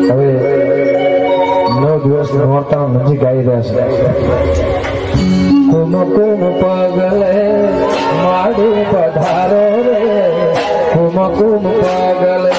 હવે 9 દિવસ નોરતા નજીક આવી રહ્યા છે. કુમ કુમ પગલે માડું પધારો રે, કુમ કુમ પગલે